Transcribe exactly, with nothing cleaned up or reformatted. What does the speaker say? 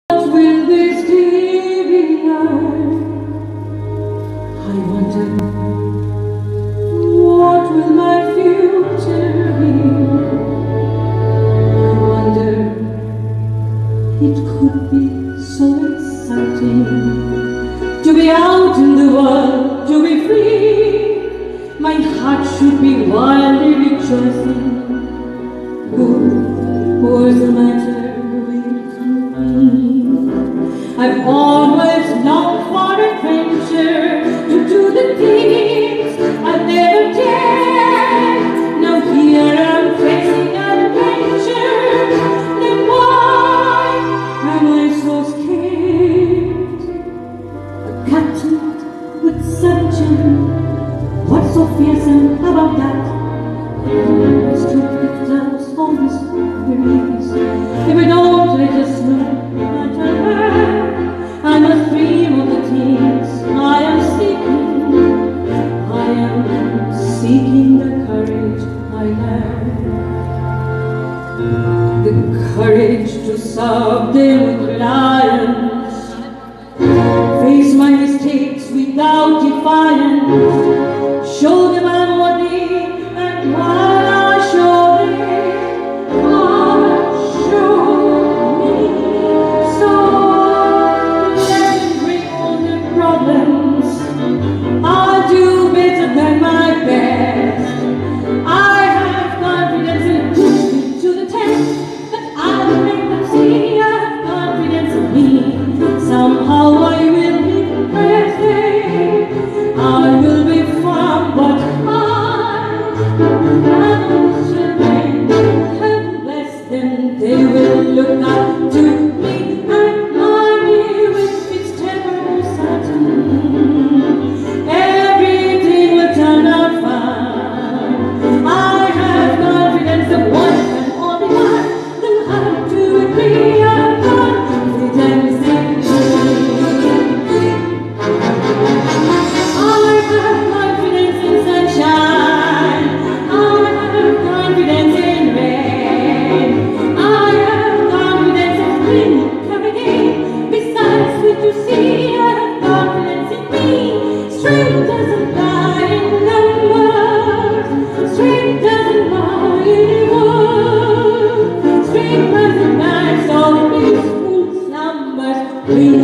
What will this day be like? I wonder, what will my future be? I wonder, it could be so exciting to be out in the world, to be free. My heart should be wildly rejoicing. Who, what's the matter with me? I've always longed for adventure, to do the things I've never dared. Now here I'm facing adventure. Then why am I so scared? A captain with surgeon, what's so fearsome about that? Stupid clouds on this breeze. If we don't let us know, I must dream of the things I am seeking. I am seeking the courage I have, the courage to serve them with reliance, face my mistakes without defiance, show them I'm worthy, and while I show them, I show me. So let them bring all their problems, I'll do better than my best. I have confidence in push me to the test, but I will make them see I have confidence in me. Somehow I will be present, I will be firm, but I, I will surrender. Heaven bless them, they will look up to me and money with its temper certain. Everything will turn out fine. I have confidence that one and only one will have to agree upon confidence in me. I have confidence in sunshine. I have confidence in rain. I have confidence in spring coming in. Besides, what you see, I have confidence in me. Strength doesn't lie in numbers. Strength doesn't lie in words. Strength doesn't lie so peaceful slumbers.